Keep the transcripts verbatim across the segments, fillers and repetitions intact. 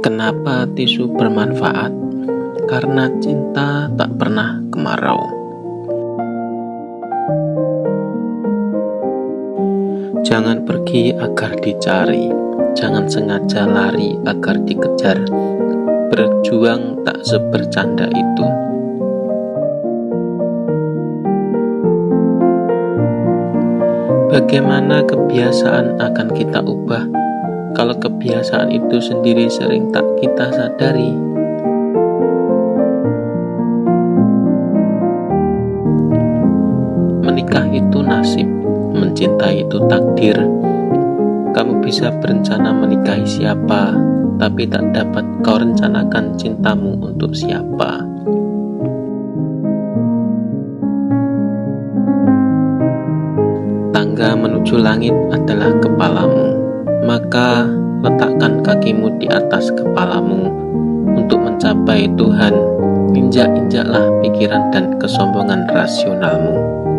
Kenapa tisu bermanfaat? Karena cinta tak pernah kemarau. Jangan pergi agar dicari, jangan sengaja lari agar dikejar. Berjuang tak sebercanda itu. Bagaimana kebiasaan akan kita ubah kalau kebiasaan itu sendiri sering tak kita sadari? Menikah itu nasib, mencintai itu takdir. Kamu bisa berencana menikahi siapa, tapi tak dapat kau rencanakan cintamu untuk siapa. Tangga menuju langit adalah kepalamu. Maka letakkan kakimu di atas kepalamu. Untuk mencapai Tuhan, injak-injaklah pikiran dan kesombongan rasionalmu.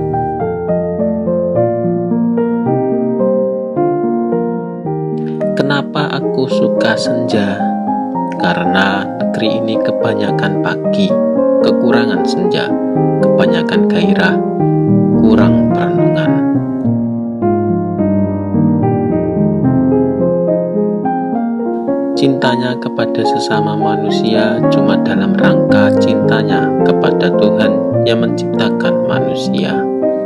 Kenapa aku suka senja? Karena negeri ini kebanyakan pagi, kekurangan senja, kebanyakan gairah, kurang perenungan. Cintanya kepada sesama manusia cuma dalam rangka cintanya kepada Tuhan yang menciptakan manusia.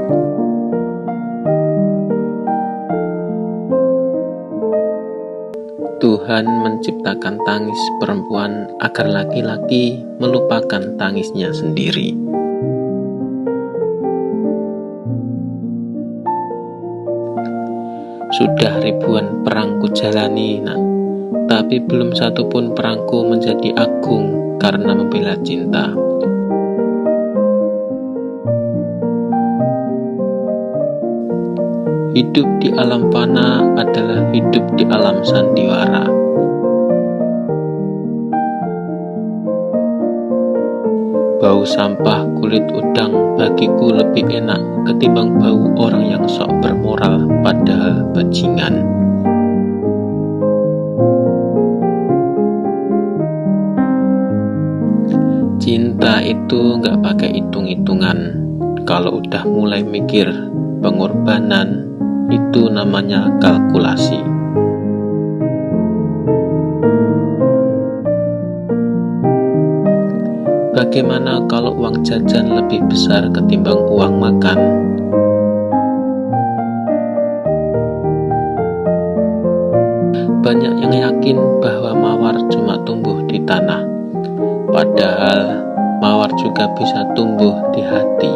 Tuhan menciptakan tangis perempuan agar laki-laki melupakan tangisnya sendiri. Sudah ribuan perang kujalani, nak. Tapi belum satu pun perangku menjadi agung karena membela cinta. Hidup di alam fana adalah hidup di alam sandiwara. Bau sampah kulit udang bagiku lebih enak ketimbang bau orang yang sok bermoral padahal bajingan. Cinta itu gak pakai hitung-hitungan. Kalau udah mulai mikir pengorbanan, itu namanya kalkulasi. Bagaimana kalau uang jajan lebih besar ketimbang uang makan? Banyak yang yakin bahwa mawar cuma tumbuh di tanah. Padahal mawar juga bisa tumbuh di hati.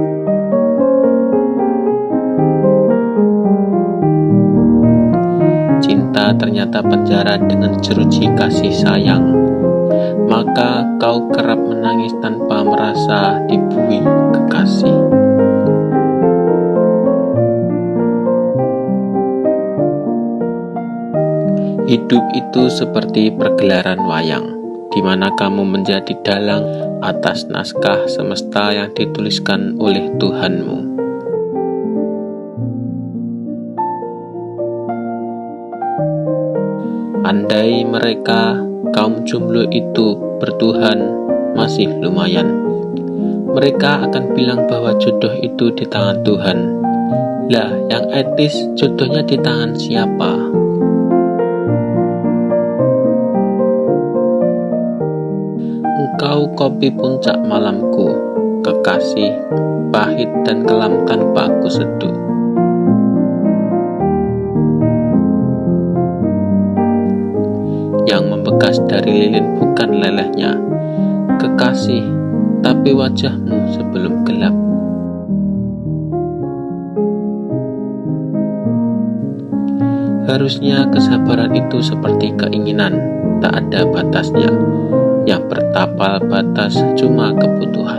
Cinta ternyata penjara dengan jeruji kasih sayang. Maka kau kerap menangis tanpa merasa dibui kekasih. Hidup itu seperti pergelaran wayang, di mana kamu menjadi dalang atas naskah semesta yang dituliskan oleh Tuhanmu. Andai mereka, kaum jomblo itu bertuhan, masih lumayan. Mereka akan bilang bahwa jodoh itu di tangan Tuhan. Lah, yang etis jodohnya di tangan siapa? Engkau kopi puncak malamku, kekasih, pahit dan kelam tanpa aku seduh. Yang membekas dari lilin bukan lelehnya, kekasih, tapi wajahmu sebelum gelap. Harusnya kesabaran itu seperti keinginan, tak ada batasnya. Yang bertapal batas cuma kebutuhan.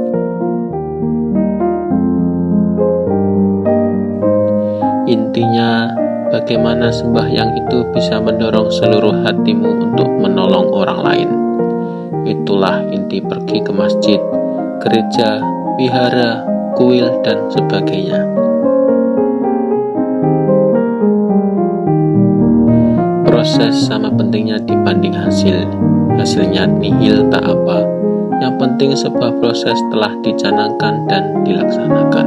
Intinya, bagaimana sembahyang itu bisa mendorong seluruh hatimu untuk menolong orang lain. Itulah inti pergi ke masjid, gereja, wihara, kuil, dan sebagainya. Proses sama pentingnya dibanding hasil. Hasilnya nihil tak apa. Yang penting sebuah proses telah dicanangkan dan dilaksanakan.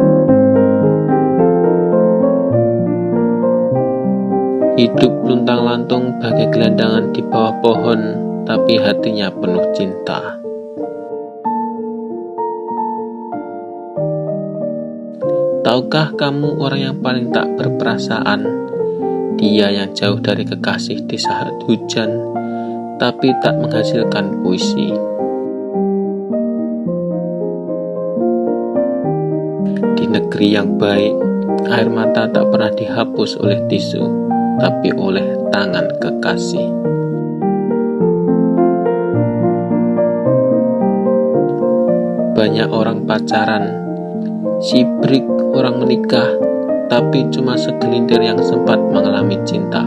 Hidup luntang-lantung bagai gelandangan di bawah pohon, tapi hatinya penuh cinta. Tahukah kamu orang yang paling tak berperasaan? Dia yang jauh dari kekasih di saat hujan, tapi tak menghasilkan puisi. Di negeri yang baik, air mata tak pernah dihapus oleh tisu, tapi oleh tangan kekasih. Banyak orang pacaran, sibrik orang menikah, tapi cuma segelintir yang sempat mengalami cinta.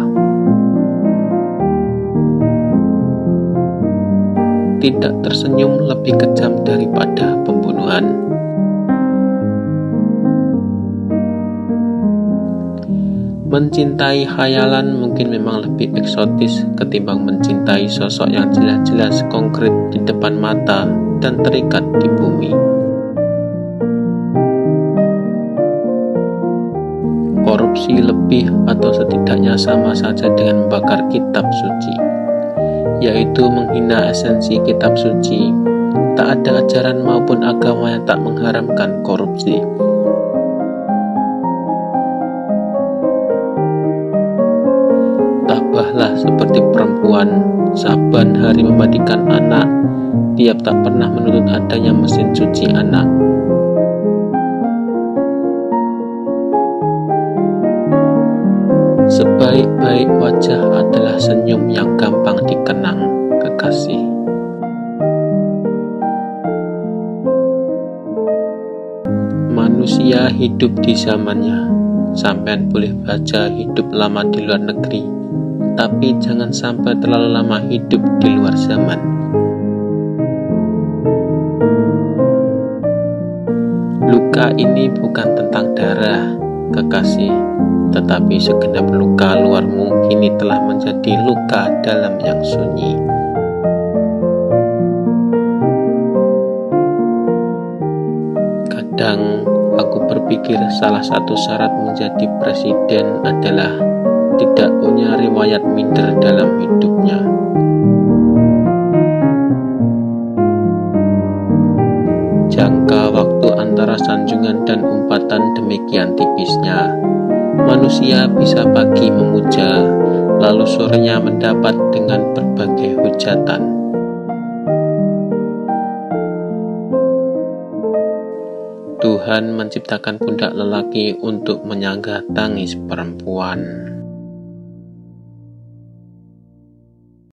Tidak tersenyum lebih kejam daripada pembunuhan. Mencintai khayalan mungkin memang lebih eksotis ketimbang mencintai sosok yang jelas-jelas konkret di depan mata dan terikat di bumi. Korupsi lebih atau setidaknya sama saja dengan membakar kitab suci, yaitu menghina esensi kitab suci. Tak ada ajaran maupun agama yang tak mengharamkan korupsi. Tabahlah seperti perempuan, saban hari memandikan anak, tiap tak pernah menuntut adanya mesin cuci anak. Sebaik-baik wajah adalah senyum yang gampang dikenang, kekasih. Manusia hidup di zamannya. Sampean boleh baca hidup lama di luar negeri, tapi jangan sampai terlalu lama hidup di luar zaman. Luka ini bukan tentang darah, kekasih, tetapi segenap luka luarmu kini telah menjadi luka dalam yang sunyi. Kadang aku berpikir salah satu syarat menjadi presiden adalah tidak punya riwayat minder dalam hidupnya. Jangka waktu antara sanjungan dan umpatan demikian tipisnya. Manusia bisa pagi memuja, lalu sorenya mendapat dengan berbagai hujatan. Tuhan menciptakan pundak lelaki untuk menyanggah tangis perempuan.